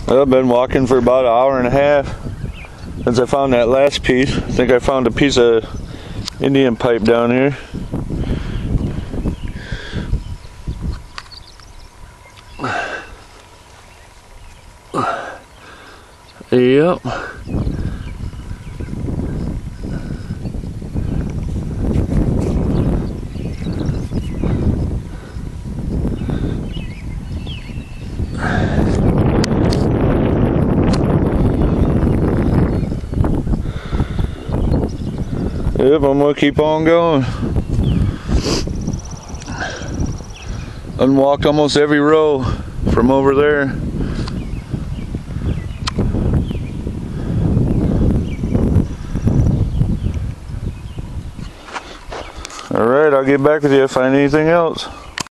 I've been walking for about an hour and a half since I found that last piece. I think I found a piece of Indian pipe down here. Yep. Yep, I'm gonna keep on going. Unwalked almost every row from over there. Alright, I'll get back with you if I find anything else.